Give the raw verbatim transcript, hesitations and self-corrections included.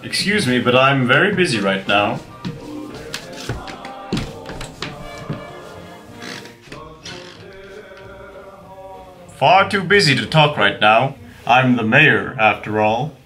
Excuse me, but I'm very busy right now. Far too busy to talk right now. I'm the mayor, after all.